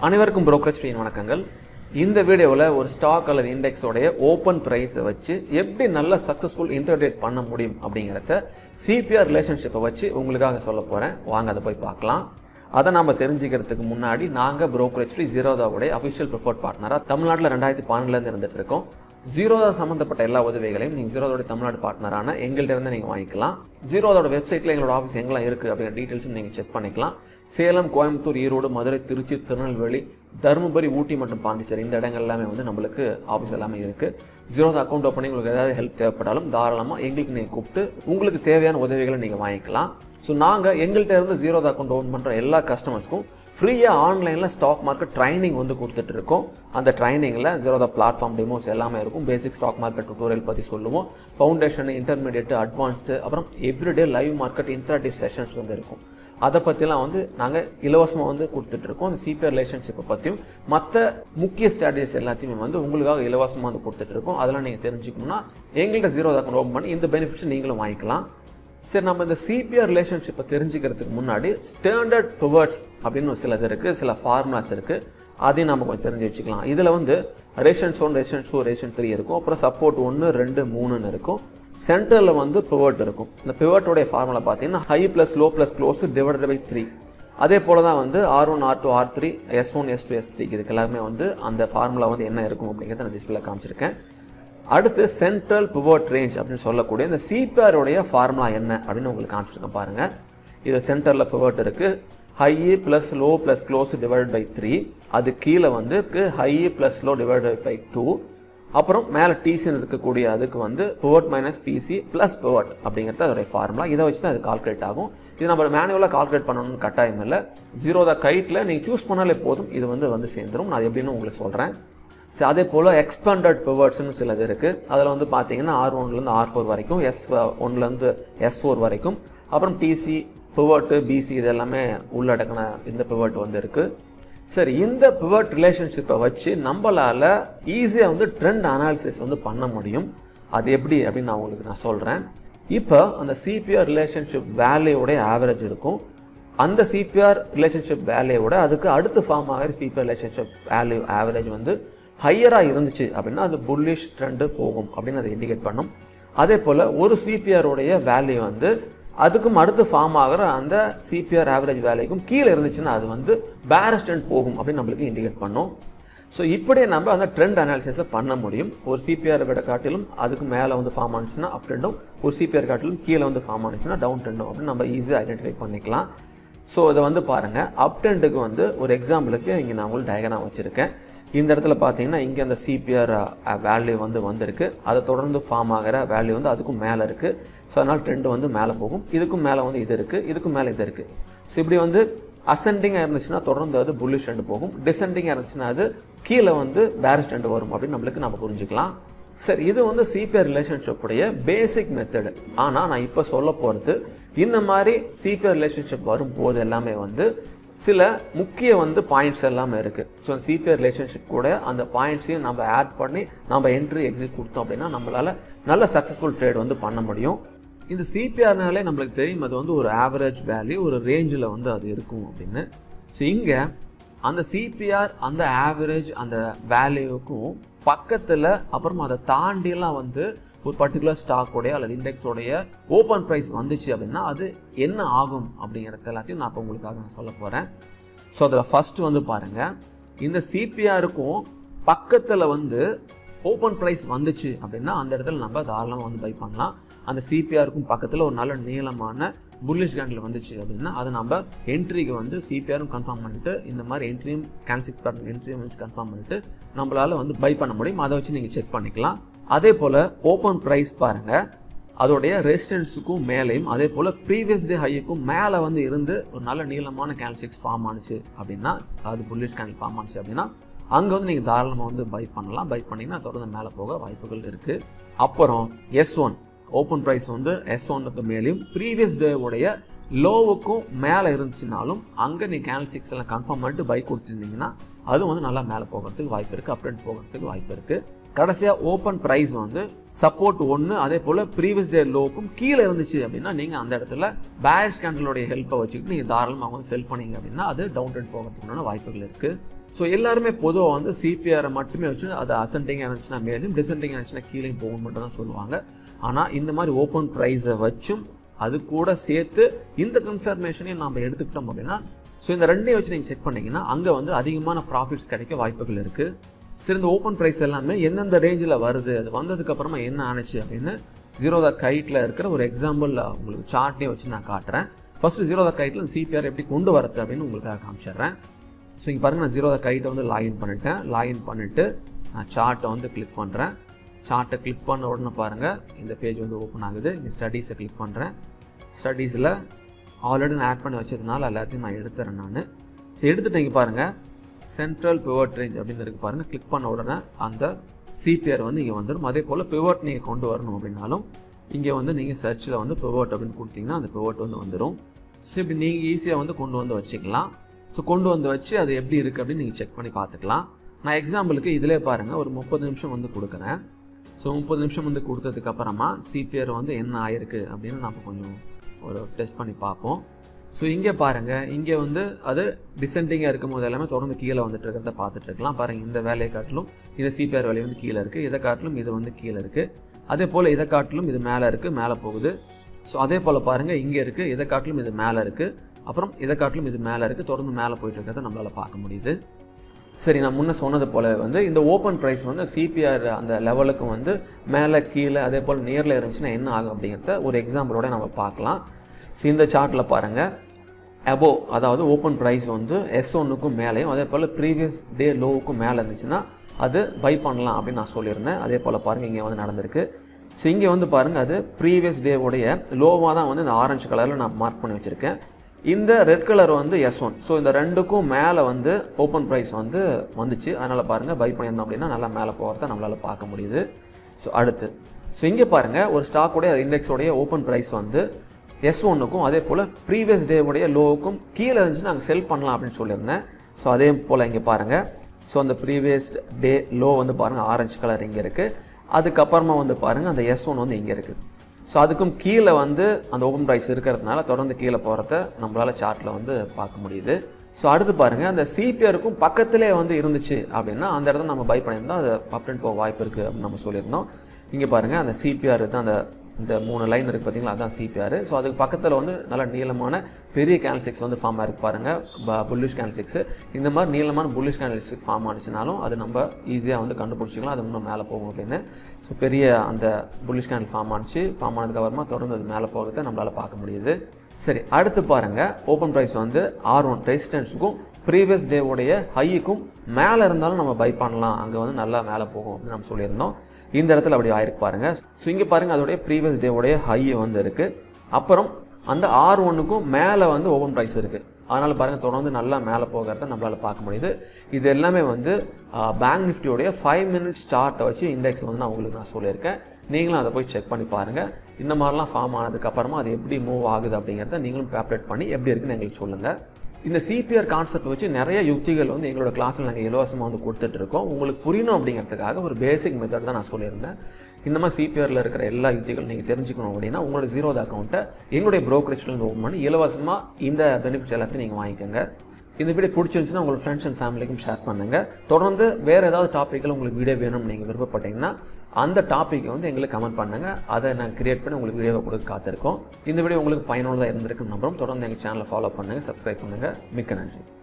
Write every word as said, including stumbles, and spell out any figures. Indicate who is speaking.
Speaker 1: அனைவருக்கும் brokerage fee வணக்கங்கள். இந்த வீடியோவில் ஒரு ஸ்டாக் அல்லது இண்டெக்ஸோடைய ஓப்பன் பிரைஸை வச்சு எப்படி நல்ல சக்ஸஸ்ஃபுல் இன்டர்டேட் பண்ண முடியும் அப்படிங்கிறத சிபிஆர் ரிலேஷன்ஷிப்பை வச்சு உங்களுக்காக சொல்ல போகிறேன். வாங்க அதை போய் பார்க்கலாம். அதை நாம் தெரிஞ்சுக்கிறதுக்கு முன்னாடி நாங்கள் brokerage fee ஜீரோதாவுடைய அஃபிஷியல் ப்ரிஃபர்ட் பார்ட்னராக தமிழ்நாட்டில் ரெண்டாயிரத்தி பன்னெண்டுலேருந்து இருந்துகிட்டு இருக்கோம். ஜீரோதா சம்மந்தப்பட்ட எல்லா உதவிகளையும் நீங்கள் ஜீரோதோட தமிழ்நாடு பார்ட்னரான எங்கள்கிட்ட இருந்து நீங்கள் வாங்கிக்கலாம். ஜீரோதோட வெப்சைட்டில் எங்களோட ஆஃபீஸ் எங்கெல்லாம் இருக்குது அப்படிங்கிற டீட்டெயில்ஸும் நீங்கள் செக் பண்ணிக்கலாம். சேலம், கோயம்புத்தூர், ஈரோடு, மதுரை, திருச்சி, திருநெல்வேலி, தருமபுரி, ஊட்டி மற்றும் பாண்டிச்சேரி இந்த இடங்கள் எல்லாமே வந்து நம்மளுக்கு ஆஃபீஸ் எல்லாமே இருக்குது. ஜீரோதா அக்கௌண்ட் ஓப்பனிங் உங்களுக்கு ஏதாவது ஹெல்ப் தேவைப்பட்டாலும் தாராளமாக எங்களுக்கு நீங்கள் கூப்பிட்டு உங்களுக்கு தேவையான உதவிகளை நீங்கள் வாங்கிக்கலாம். ஸோ நாங்கள் எங்கள்கிட்ட இருந்து ஜீரோதா அக்கௌண்ட் ஓப்பன் பண்ணுற எல்லா கஸ்டமர்ஸ்க்கும் ஃப்ரீயாக ஆன்லைனில் ஸ்டாக் மார்க்கெட் ட்ரைனிங் வந்து கொடுத்துட்டு இருக்கோம். அந்த ட்ரைனிங்கில் ஜீரோதா பிளாட்ஃபார்ம் டெமோஸ் எல்லாமே இருக்கும். பேசிக் ஸ்டாக் மார்க்கெட் டுட்டோரியல் பற்றி சொல்லுவோம். ஃபவுண்டேஷன், இன்டர்மீடியட், அட்வான்ஸ்டு, அப்புறம் everyday live market interactive sessions வந்து இருக்கும். அதை பற்றிலாம் வந்து நாங்கள் இலவசமாக வந்து கொடுத்துட்ருக்கோம். அந்த சிபிஆர் ரிலேஷன்ஷிப்பை பற்றியும் மற்ற முக்கிய ஸ்ட்ராட்டஜிஸ் எல்லாத்தையுமே வந்து உங்களுக்காக இலவசமாக வந்து கொடுத்துட்ருக்கோம். அதெல்லாம் நீங்கள் தெரிஞ்சுக்கணும்னா எங்கள்கிட்ட ஜீரோதா அக்கௌண்ட் ஓப்பன் பண்ணி இந்த பெனிஃபிட்ஸ் நீங்களும் வாங்கிக்கலாம். சரி, நம்ம இந்த சிபிஆர் ரிலேஷன்ஷிப்பை தெரிஞ்சுக்கிறதுக்கு முன்னாடி ஸ்டாண்டர்ட் பிவட்ஸ் அப்படின்னு சிலது இருக்குது, சில ஃபார்முலாஸ் இருக்குது. அதையும் நம்ம கொஞ்சம் தெரிஞ்சு வச்சுக்கலாம். இதில் வந்து rations one, ration two, ration three இருக்கும். அப்புறம் சப்போர்ட் ஒன்று, ரெண்டு, மூணுன்னு இருக்கும். சென்டரில் வந்து பிவட் இருக்கும். இந்த பிவட்டோடைய ஃபார்முலா பார்த்தீங்கன்னா high plus low plus close divided by three. அதே போல் தான் வந்து R one, R two, R three, S one, S two, S three இதுக்கு எல்லாமே வந்து அந்த ஃபார்முலா வந்து என்ன இருக்கும் அப்படிங்கிறத நான் டிஸ்பிளே காமிச்சிருக்கேன். அடுத்து சென்ட்ரல் பிவட் ரேஞ்ச் அப்படின்னு சொல்லக்கூடிய இந்த சிபிஆருடைய ஃபார்முலா என்ன அப்படின்னு உங்களுக்கு காமிச்சிருக்கேன் பாருங்கள். இது சென்டரில் பிவட் இருக்குது. High plus low plus close divided by three. அது கீழே வந்து high plus low divided by two. அப்புறம் மேலே டிசின்னு இருக்கக்கூடிய அதுக்கு வந்து pivot minus BC plus pivot அப்படிங்கிறது அதோடைய ஃபார்முலா. இதை வச்சு தான் அது கால்குலேட் ஆகும். இது நம்ம மேனுவலாக கால்குலேட் பண்ணணும்னு கட்டாயம் இல்லை. ஜீரோதா கைட்டில் நீங்கள் சூஸ் பண்ணாலே போதும், இது வந்து வந்து சேர்ந்துடும். நான் எப்படின்னு உங்களுக்கு சொல்கிறேன். சரி, அதே போல் எக்ஸ்பேண்டட் பிவட்ஸ்னு சிலது இருக்குது. அதில் வந்து பார்த்தீங்கன்னா ஆர் ஒன்லேருந்து ஆர் ஃபோர் வரைக்கும், எஸ் ஒன்லேருந்து எஸ் ஃபோர் வரைக்கும், அப்புறம் டிசி, பிவட்டு, பிசி இது எல்லாமே உள்ளடக்கின இந்த பிவட் வந்து இருக்குது. சரி, இந்த பிவட் ரிலேஷன்ஷிப்பை வச்சு நம்மளால் ஈஸியாக வந்து ட்ரெண்ட் அனாலிசிஸ் வந்து பண்ண முடியும். அது எப்படி அப்படின்னு நான் உங்களுக்கு நான் சொல்கிறேன். இப்போ அந்த சிபிஆர் ரிலேஷன்ஷிப் வேல்யூடைய ஆவரேஜ் இருக்கும். அந்த சிபிஆர் ரிலேஷன்ஷிப் வேல்யூவோட அதுக்கு அடுத்து ஃபார்ம் ஆகிற சிபிஆர் ரிலேஷன்ஷிப் வேல்யூ ஆவரேஜ் வந்து ஹையராக இருந்துச்சு அப்படின்னா அது புல்லிஷ் ட்ரெண்டு போகும் அப்படின்னு அதை இண்டிகேட் பண்ணும். அதே போல் ஒரு சிபிஆருடைய வேல்யூ வந்து அதுக்கும் அடுத்து ஃபார்ம் ஆகிற அந்த சிபிஆர் ஆவரேஜ் வேல்யூக்கும் கீழே இருந்துச்சுன்னா அது வந்து பேரிஷ் ட்ரெண்ட் போகும் அப்படின்னு நம்மளுக்கு இண்டிகேட் பண்ணும். ஸோ இப்படியே நம்ம அந்த ட்ரெண்ட் அனாலிசிஸை பண்ண முடியும். ஒரு சிபிஆர் விட காட்டிலும் அதுக்கு மேலே வந்து ஃபார்ம் ஆனிச்சுன்னா அப் ட்ரெண்டும், ஒரு சிபிஆர் காட்டிலும் கீழே வந்து ஃபார்ம் ஆனிச்சுன்னா டவுன் ட்ரெண்டும் அப்படின்னு நம்ம ஈஸியாக ஐடென்டிஃபை பண்ணிக்கலாம். ஸோ இதை வந்து பாருங்கள். அப் ட்ரெண்டுக்கு வந்து ஒரு எக்ஸாம்பிளுக்கு இங்கே நான் உங்களுக்கு டயக்ராம் வச்சுருக்கேன். இந்த இடத்துல பார்த்தீங்கன்னா இங்கே அந்த சிபிஆர் வேல்யூ வந்து வந்திருக்கு. அதை தொடர்ந்து ஃபார்ம் ஆகிற வேல்யூ வந்து அதுக்கும் மேலே இருக்குது. ஸோ அதனால் ட்ரெண்டு வந்து மேலே போகும். இதுக்கும் மேலே வந்து இது இருக்குது, இதுக்கும் மேலே இது இருக்குது. ஸோ இப்படி வந்து அசெண்டிங்காக இருந்துச்சுன்னா தொடர்ந்து அது புல்லிஷ் ட்ரெண்டு போகும். டிசெண்டிங்காக இருந்துச்சுன்னா அது கீழே வந்து பேரிஷ் ட்ரெண்டு வரும் அப்படின்னு நம்மளுக்கு நம்ம புரிஞ்சுக்கலாம். சரி, இது வந்து சிபிஆர் ரிலேஷன்ஷிப்புடைய பேசிக் மெத்தடு. ஆனால் நான் இப்போ சொல்ல போகிறது இந்த மாதிரி சிபிஆர் ரிலேஷன்ஷிப் வரும்போது எல்லாமே வந்து சில முக்கிய வந்து பாயிண்ட்ஸ் எல்லாமே இருக்குது. ஸோ அந்த சிபிஆர் ரிலேஷன்ஷிப் கூட அந்த பாயிண்ட்ஸையும் நம்ம ஆட் பண்ணி நம்ம என்ட்ரி எக்ஸிட் கொடுத்தோம் அப்படின்னா நம்மளால் நல்ல சக்ஸஸ்ஃபுல் ட்ரேட் வந்து பண்ண முடியும். இந்த சிபிஆர்னாலே நம்மளுக்கு தெரியும் அது வந்து ஒரு ஆவரேஜ் வேல்யூ, ஒரு ரேஞ்சில் வந்து அது இருக்கும் அப்படின்னு. ஸோ இங்கே அந்த சிபிஆர் அந்த ஆவரேஜ் அந்த வேல்யூவுக்கும் பக்கத்தில் அப்புறம் அதை தாண்டியெல்லாம் வந்து ஒரு பர்டிகுலர் ஸ்டாக்கோடைய அல்லது இண்டெக்ஸோடைய ஓப்பன் ப்ரைஸ் வந்துச்சு அப்படின்னா அது என்ன ஆகும் அப்படிங்கிறது எல்லாத்தையும் நான் இப்போ உங்களுக்காக நான் சொல்ல போகிறேன். ஸோ அதில் ஃபஸ்ட்டு வந்து பாருங்கள், இந்த சிபிஆருக்கும் பக்கத்தில் வந்து ஓப்பன் ப்ரைஸ் வந்துச்சு அப்படின்னா அந்த இடத்துல நம்ம தாராளமாக வந்து பை பண்ணலாம். அந்த சிபிஆருக்கும் பக்கத்தில் ஒரு நல்ல நீளமான புல்லிஷ் கேண்டில் வந்துச்சு அப்படின்னா அது நம்ம என்ட்ரிக்கு வந்து சிபிஆரும் கன்ஃபார்ம் பண்ணிட்டு இந்த மாதிரி என்ட்ரியும் கேன்சிக்ஸ் பேட்டர்ன் என்ட்ரியும் வச்சு கன்ஃபார்ம் பண்ணிட்டு நம்மளால் வந்து பை பண்ண முடியும். அதை வச்சு நீங்கள் செக் பண்ணிக்கலாம். அதே போல் ஓப்பன் ப்ரைஸ் பாருங்கள், அதோடைய ரெசிஸ்டன்ஸுக்கும் மேலேயும் அதே போல் ப்ரீவியஸ் டே ஹையுக்கும் மேலே வந்து இருந்து ஒரு நல்ல நீளமான கேண்டில்ஸ் ஃபார்ம் ஆனிச்சு அப்படின்னா அது புல்லிஷ் கேண்டில் ஃபார்ம் ஆனிச்சு அப்படின்னா அங்கே வந்து நீங்கள் தாராளமாக வந்து பை பண்ணலாம். பை பண்ணிங்கன்னா தொடர்ந்து மேலே போக வாய்ப்புகள் இருக்குது. அப்புறம் எஸ் ஒன் ஓப்பன் ப்ரைஸ் வந்து எஸ் ஒன்னுக்கு மேலேயும் ப்ரீவியஸ் டேவுடைய லோவுக்கும் மேலே இருந்துச்சுனாலும் அங்கே நீங்கள் கேண்டில்ஸ் எல்லாம் கன்ஃபார்ம் பண்ணிட்டு பை கொடுத்துருந்தீங்கன்னா அதுவும் வந்து நல்லா மேலே போகிறதுக்கு வாய்ப்பு இருக்குது, அப்ரெண்ட் போகிறதுக்கு வாய்ப்பு இருக்குது. கடைசியாக ஓப்பன் ப்ரைஸ் வந்து சப்போர்ட் ஒன்று அதே போல் ப்ரீவியஸ் டே லோக்கும் கீழே இருந்துச்சு அப்படின்னா நீங்கள் அந்த இடத்துல பேரிஷ் கேண்டலோடைய ஹெல்ப்பை வச்சுக்கிட்டு நீங்கள் தாராளமாக வந்து செல் பண்ணீங்க அப்படின்னா அது டவுன் ட்ரெண்ட் போகிறதுக்குண்டான வாய்ப்புகள் இருக்குது. ஸோ எல்லாருமே பொதுவாக வந்து சிபிஆரை மட்டுமே வச்சு அது அசெண்டிங்காக இருந்துச்சுன்னா மேலும் டிசெண்டிங்காக இருந்துச்சுன்னா கீழே போகணும் மட்டும் தான் சொல்லுவாங்க. ஆனால் இந்த மாதிரி ஓப்பன் ப்ரைஸை வச்சும் அது கூட சேர்த்து இந்த கன்ஃபர்மேஷனையும் நம்ம எடுத்துக்கிட்டோம் அப்படின்னா ஸோ இந்த ரெண்டையும் வச்சு நீங்கள் செக் பண்ணிங்கன்னா அங்கே வந்து அதிகமான ப்ராஃபிட்ஸ் கிடைக்க வாய்ப்புகள் இருக்குது. சரி, இந்த ஓப்பன் ப்ரைஸ் எல்லாமே எந்தெந்த ரேஞ்சில் வருது, அது வந்ததுக்கப்புறமா என்ன ஆனிச்சு அப்படின்னு ஜீரோ த கைட்டில் இருக்கிற ஒரு எக்ஸாம்பிள் உங்களுக்கு சார்ட்டையும் வச்சு நான் காட்டுறேன். ஃபஸ்ட்டு ஜீரோ த கைட்டில் சிபிஆர் எப்படி கொண்டு வரது அப்படின்னு உங்களுக்காக காமிச்சிடுறேன். ஸோ இங்கே பாருங்கள், நான் ஜீரோ த கைட்டை வந்து லாகின் பண்ணிட்டேன். லாகின் பண்ணிவிட்டு நான் சார்ட்டை வந்து கிளிக் பண்ணுறேன். சார்ட்டை கிளிக் பண்ண உடனே பாருங்கள் இந்த பேஜ் வந்து ஓப்பன் ஆகுது. இங்கே ஸ்டடீஸை கிளிக் பண்ணுறேன். ஸ்டடீஸில் ஆல்ரெடி நான் ஆட் பண்ணி வச்சதுனால எல்லாத்தையும் நான் எடுத்துறேன் நான். ஸோ எடுத்துகிட்டு இங்கே பாருங்கள் சென்ட்ரல் பிவட் ரேஞ்ச் அப்படின்னு இருக்குது பாருங்கள். கிளிக் பண்ண உடனே அந்த சிபிஆர் வந்து இங்கே வந்துடும். அதே போல் பிவட் நீங்கள் கொண்டு வரணும் அப்படின்னாலும் இங்கே வந்து நீங்கள் சர்ச்சில் வந்து பிவட் அப்படின்னு கொடுத்தீங்கன்னா அந்த பிவட் வந்து வந்துடும். ஸோ இப்படி நீங்கள் ஈஸியாக வந்து கொண்டு வந்து வச்சுக்கலாம். ஸோ கொண்டு வந்து வச்சு அது எப்படி இருக்குது அப்படின்னு நீங்கள் செக் பண்ணி பார்த்துக்கலாம். நான் எக்ஸாம்பிளுக்கு இதிலே பாருங்கள் ஒரு முப்பது நிமிஷம் வந்து கொடுக்குறேன். ஸோ முப்பது நிமிஷம் வந்து கொடுத்ததுக்கப்புறமா சிபிஆர் வந்து என்ன ஆயிருக்கு அப்படின்னு நம்ம கொஞ்சம் ஒரு டெஸ்ட் பண்ணி பார்ப்போம். ஸோ இங்கே பாருங்கள், இங்கே வந்து அது டிசெண்டிங்காக இருக்கும் போது எல்லாமே தொடர்ந்து கீழே வந்துட்டு இருக்கிறத பார்த்துட்டு இருக்கலாம். பாருங்கள், இந்த வேலையை காட்டிலும் இந்த சிபிஆர் வேலையை வந்து கீழே இருக்குது, இதை காட்டிலும் இது வந்து கீழே இருக்குது. அதே போல் இதை காட்டிலும் இது மேலே இருக்குது, மேலே போகுது. ஸோ அதே போல் பாருங்கள், இங்கே இருக்குது, இதை காட்டிலும் இது மேலே இருக்குது, அப்புறம் இதை காட்டிலும் இது மேலே இருக்குது, தொடர்ந்து மேலே போயிட்டு இருக்கிறத நம்மளால் பார்க்க முடியுது. சரி, நான் முன்னே சொன்னது போல் வந்து இந்த ஓப்பன் ப்ரைஸ் வந்து சிபிஆர் அந்த லெவலுக்கு வந்து மேலே கீழே அதே போல் நேரில் இருந்துச்சுன்னா என்ன ஆகும் அப்படிங்கிறத ஒரு எக்ஸாம்பிளோட நம்ம பார்க்கலாம். ஸோ இந்த சார்ட்டில் பாருங்கள், அபோவ் அதாவது ஓப்பன் ப்ரைஸ் வந்து எஸ் ஒன்னுக்கும் மேலேயும் அதே போல் ப்ரீவியஸ் டே லோவுக்கும் மேலே இருந்துச்சுன்னா அது பை பண்ணலாம் அப்படின்னு நான் சொல்லியிருந்தேன். அதே போல் பாருங்கள் இங்கே வந்து நடந்திருக்கு. ஸோ இங்கே வந்து பாருங்கள் அது ப்ரீவியஸ் டேவுடைய லோவாக தான் வந்து இந்த ஆரஞ்சு கலரில் நான் மார்க் பண்ணி வச்சுருக்கேன். இந்த ரெட் கலர் வந்து எஸ் ஒன். ஸோ இந்த ரெண்டுக்கும் மேலே வந்து ஓப்பன் ப்ரைஸ் வந்து வந்துச்சு. அதனால் பாருங்கள் பை பண்ணியிருந்தோம் அப்படின்னா நல்லா மேலே போகிறத நம்மளால் பார்க்க முடியுது. ஸோ அடுத்து ஸோ இங்கே பாருங்கள் ஒரு ஸ்டாக்கோடைய இண்டெக்ஸோடைய ஓப்பன் ப்ரைஸ் வந்து எஸ் ஒன்னுக்கும் அதே போல் ப்ரீவியஸ் டேவுடைய லோவுக்கும் கீழே இருந்துச்சு நாங்கள் செல் பண்ணலாம் அப்படின்னு சொல்லியிருந்தேன். ஸோ அதே போல் இங்கே பாருங்கள், ஸோ அந்த ப்ரீவியஸ் டே லோ வந்து பாருங்கள் ஆரஞ்சு கலர் இங்கே இருக்குது. அதுக்கப்புறமா வந்து பாருங்கள் அந்த எஸ் ஒன் வந்து இங்கே இருக்குது. ஸோ அதுக்கும் கீழே வந்து அந்த ஓப்பன் ப்ரைஸ் இருக்கிறதுனால தொடர்ந்து கீழே போகிறத நம்மளால் சார்ட்டில் வந்து பார்க்க முடியுது. ஸோ அடுத்து பாருங்கள், அந்த சிபிஆருக்கும் பக்கத்திலே வந்து இருந்துச்சு அப்படின்னா அந்த இடத்துல நம்ம பை பண்ணியிருந்தோம், அது அப்டேட் போக வாய்ப்பு இருக்குது அப்படின்னு நம்ம சொல்லியிருந்தோம். இங்கே பாருங்கள் அந்த சிபிஆர் தான் அந்த இந்த மூணு லைன் இருக்குது பார்த்தீங்களா, அதுதான் சிபிஆர். ஸோ அதுக்கு பக்கத்தில் வந்து நல்ல நீளமான பெரிய கேண்டில்ஸ்டிக்ஸ் வந்து ஃபார்ம் ஆகிருக்கு பாருங்கள், புல்லிஷ் கேண்டில்ஸ்டிக்ஸ். இந்த மாதிரி நீளமான புல்லிஷ் கேண்டில்ஸ்டிக் ஃபார்ம் ஆனிச்சுனாலும் அது நம்ம ஈஸியாக வந்து கண்டுபிடிச்சிக்கலாம் அது இன்னும் மேலே போகும் அப்படின்னு. ஸோ பெரிய அந்த புல்லிஷ் கேண்டில் ஃபார்ம் ஆனிச்சு, ஃபார்ம் ஆனதுக்கப்புறமா தொடர்ந்து அது மேலே போகிறத நம்மளால் பார்க்க முடியுது. சரி, அடுத்து பாருங்கள் ஓப்பன் ப்ரைஸ் வந்து ஆர் ஒன் ரெசிஸ்டன்ஸுக்கும் ப்ரீவியஸ் டேவுடைய ஹையுக்கும் மேலே இருந்தாலும் நம்ம பை பண்ணலாம், அங்கே வந்து நல்லா மேலே போகும் அப்படின்னு நம்ம சொல்லியிருந்தோம். இந்த இடத்துல அப்படி ஆயிருக்கு பாருங்கள். ஸோ இங்கே பாருங்கள் அதோடைய ப்ரீவியஸ் டேவுடைய ஹை வந்து இருக்குது, அப்புறம் அந்த ஆர் ஒன்னுக்கும் மேலே வந்து ஓப்பன் ப்ரைஸ் இருக்குது. அதனால் பாருங்கள் தொடர்ந்து நல்லா மேலே போகிறத நம்மளால் பார்க்க முடியுது. இது எல்லாமே வந்து பேங்க் நிஃப்டியோடைய ஃபைவ் மினிட்ஸ் சார்ட்டை வச்சு இண்டெக்ஸ் வந்து நான் உங்களுக்கு நான் சொல்லியிருக்கேன். நீங்களும் அதை போய் செக் பண்ணி பாருங்கள். இந்த மாதிரிலாம் ஃபார்ம் ஆனதுக்கப்புறமா அது எப்படி மூவ் ஆகுது அப்படிங்கிறத நீங்களும் பேப்லேட் பண்ணி எப்படி இருக்குன்னு எங்களுக்கு சொல்லுங்கள். இந்த சிபிஆர் கான்செப்ட் வச்சு நிறைய யுக்திகள் வந்து எங்களோட கிளாஸில் நாங்கள் இலவசமாக வந்து கொடுத்துட்ருக்கோம். உங்களுக்கு புரியணும் அப்படிங்கிறதுக்காக ஒரு பேசிக் மெத்தட் தான் நான் சொல்லியிருந்தேன். இந்த மாதிரி சிபிஆரில் இருக்கிற எல்லா யுக்திகளும் நீங்கள் தெரிஞ்சுக்கணும் அப்படின்னா உங்களோட ஜீரோத அக்கௌண்ட்டை எங்களுடைய ப்ரோக்கரேஜ்லேருந்து ஓப்பன் பண்ணி இலவசமாக இந்த பெனிஃபிட்ஸ் எல்லாத்தையும் நீங்கள் வாங்கிக்கோங்க. இந்த வீடியோ பிடிச்சிருந்துச்சுன்னா உங்கள் ஃப்ரெண்ட்ஸ் அண்ட் ஃபேமிலிக்கும் ஷேர் பண்ணுங்கள். தொடர்ந்து வேறு ஏதாவது டாப்பிக்கில் உங்களுக்கு வீடியோ வேணும்னு நீங்கள் விருப்பப்பட்டீங்கன்னா அந்த டாப்பிக்கை வந்து எங்களுக்கு கமெண்ட் பண்ணுங்கள். அதை நாங்கள் கிரியேட் பண்ணி உங்களுக்கு வீடியோவை கொடுக்க காத்திருக்கோம். இந்த வீடியோ உங்களுக்கு பயனுள்ளதாக இருந்திருக்குன்னு நம்புறோம். தொடர்ந்து எங்கள் சேனலை ஃபாலோ பண்ணுங்கள், சப்ஸ்கிரைப் பண்ணுங்கள். மிக்க நன்றி.